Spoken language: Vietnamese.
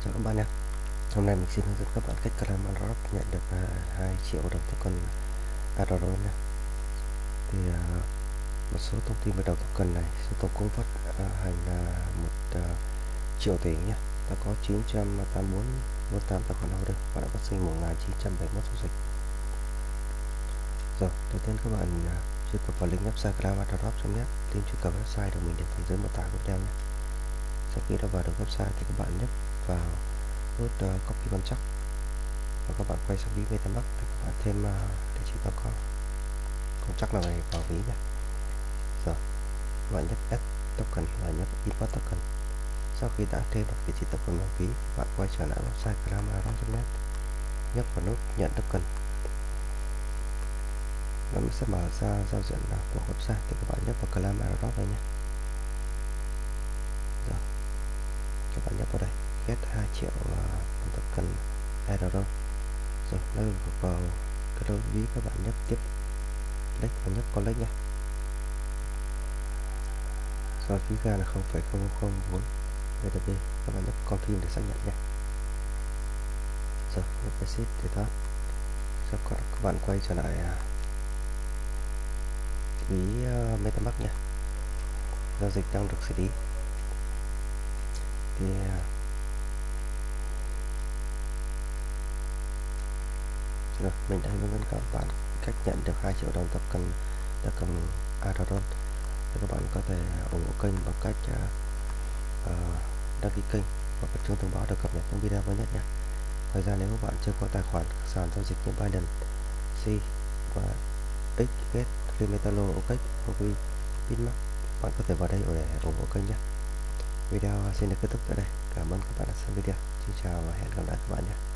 Chào các bạn nhé. Hôm nay mình xin hướng dẫn các bạn cách claim airdrop nhận được 2 triệu đồng token airdrop nhé. Thì một số thông tin về đầu token này, số tổng cung phát hành là 1 triệu tỷ nhé. Ta có 984 tài khoản holder và đã phát sinh 1971 giao dịch. Rồi, đầu tiên các bạn truy cập vào link website claimairdrop.net, link truy cập website được mình để phần dưới mô tả video nhé. Sau khi đã vào được website thì các bạn nhấp vào nút copy contract và các bạn quay sang ví MetaMask để các bạn thêm địa chỉ contract này vào ví nhé. Rồi các bạn nhấp add token và nhấp import token. Sau khi đã thêm được địa chỉ token vào ví, bạn quay trở lại website claimairdrop.net, nhấp vào nút nhận token. Nó sẽ mở ra giao diện của website thì các bạn nhấp vào claim airdrop này nhé. Rồi các bạn nhấp vào đây get 2 triệu token airdrop. Rồi nó vào cái lối ví, các bạn nhấp tiếp click và nhấp collect nhé. Rồi phí ga là 0,0004 BTP, các bạn nhấp confirm để xác nhận nhé. Rồi nhấp exit để thoát. Sau đó các bạn quay trở lại ví MetaMask nhé. Giao dịch đang được xử lý. Thì rồi mình đã hướng dẫn các bạn cách nhận được 2 triệu đồng token airdrop. Các bạn có thể ủng hộ kênh bằng cách đăng ký kênh và bật chuông thông báo được cập nhật những video mới nhất nhé. Ngoài ra nếu các bạn chưa có tài khoản các sàn giao dịch như Binance, C và XS, Freemetalo, OKEX, Huobi, Bitmax, bạn có thể vào đây để ủng hộ kênh nhé. Video xin được kết thúc tại đây. Cảm ơn các bạn đã xem video. Xin chào và hẹn gặp lại các bạn nhé.